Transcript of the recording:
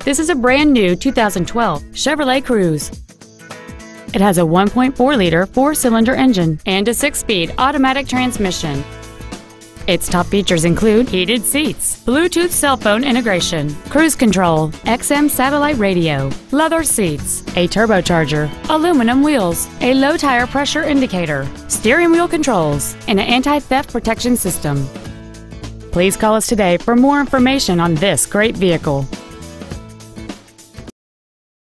This is a brand new 2012 Chevrolet Cruze. It has a 1.4-liter four-cylinder engine and a 6-speed automatic transmission. Its top features include heated seats, Bluetooth cell phone integration, cruise control, XM satellite radio, leather seats, a turbocharger, aluminum wheels, a low tire pressure indicator, steering wheel controls, and an anti-theft protection system. Please call us today for more information on this great vehicle.